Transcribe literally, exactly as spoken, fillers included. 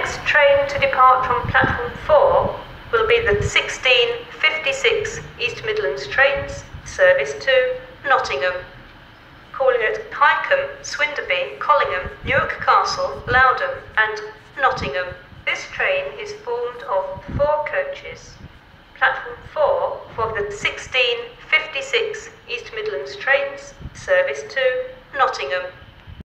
next train to depart from platform four will be the sixteen fifty-six East Midlands trains, service to Nottingham, calling at Hykeham, Swinderby, Collingham, Newark Castle, Loudon and Nottingham. This train is formed of four coaches. Platform four for the sixteen fifty-six East Midlands trains, service to